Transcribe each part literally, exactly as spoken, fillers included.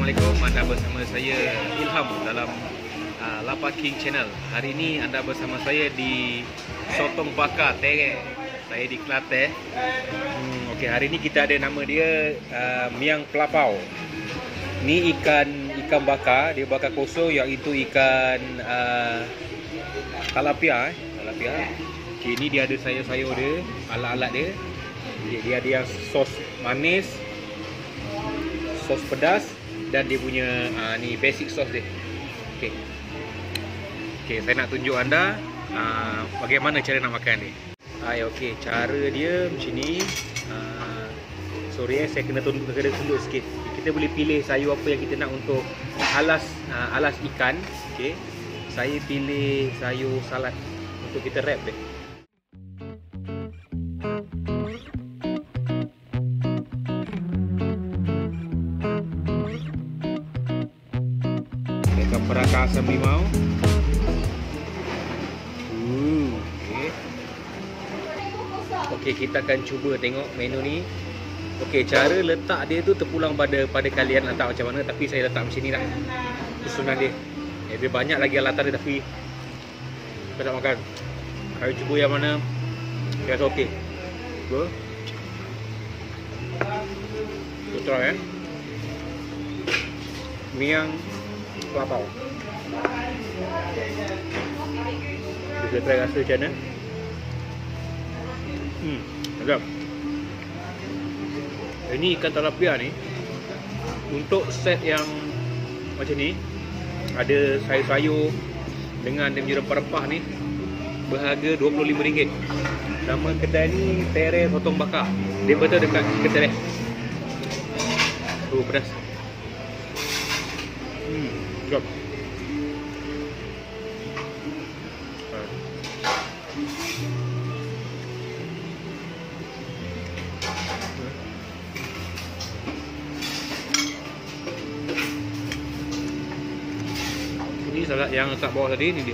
Assalamualaikum, anda bersama saya Ilham dalam uh, Lapa King Channel. Hari ini anda bersama saya di Sotong Bakar Terek. Saya di Kelantan. Hmm, Okey, hari ini kita ada nama dia uh, Miang Pelapau. Ni ikan ikan bakar, dia bakar kosong, iaitu ikan uh, talapia eh. Talapia. Okey, ni dia ada sayur-sayur dia, alat-alat dia. Dia, dia ada yang sos manis, sos pedas, dan dia punya uh, ni basic sos dia. Okey. Okey, saya nak tunjuk anda uh, bagaimana cara nak makan ni. Hai, okey, cara dia macam ni. Uh, sorry eh, saya kena tunjuk kena tunjuk sikit. Kita boleh pilih sayur apa yang kita nak untuk alas uh, alas ikan. Okey. Saya pilih sayur salad untuk kita wrap dia. Perakah asam limau. Uh, okey. Okey, kita akan cuba tengok menu ni. Okey, cara letak dia tu terpulang pada pada kalian letak macam mana, tapi saya letak macam ni lah. Susunan dia. Eh, dia banyak lagi alatan dia, tapi saya nak makan. Saya cuba yang mana saya rasa okey. Cuba. Kita try eh. Miang Pelapau. Kita try rasa macam mana. Hmm, sedap. Ini ikan talapia ni, untuk set yang macam ni, ada sayur-sayur dengan dia punya rempah-rempah ni, berharga dua puluh lima ringgit. Nama kedai ni Terek Sotong Bakar. Dia betul dekat kedai. Oh, pedas. Hmm, sedap. Ini salad yang letak bawah tadi ni dia.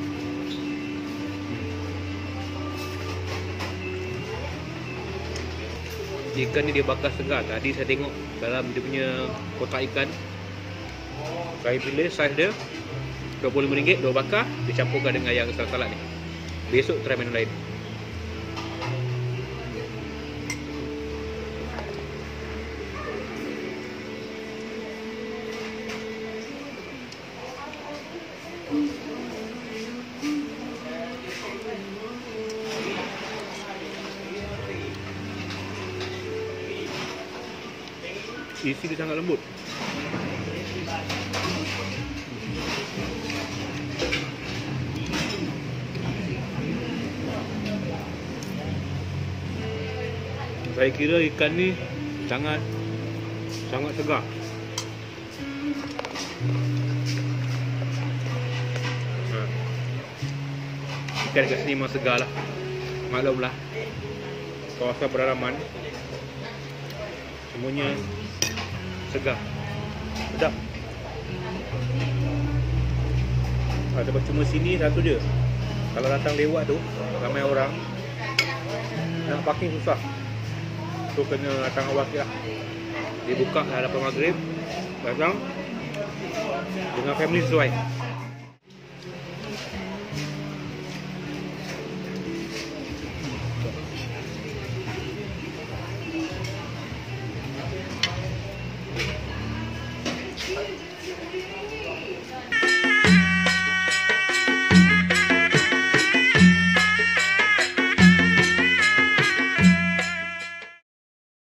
Ikan ni dia bakar segar. Tadi saya tengok dalam dia punya kotak ikan, saya pilih saiz dia dua puluh lima ringgit, dua bakar, dicampurkan dengan yang salad-salad ni. Besok try menu lain. Isi dia sangat lembut. Saya kira ikan ni sangat sangat segar. Ha. Ikan dekat sini memang segar lah. Maklumlah, kawasan pedalaman semuanya segar. Sedap. Ha, dapat cuma sini satu je. Kalau datang lewat tu ramai orang, nak parking susah. So kena datang awal sikit lah. Dia buka dah lepas maghrib. Datang dengan family sesuai.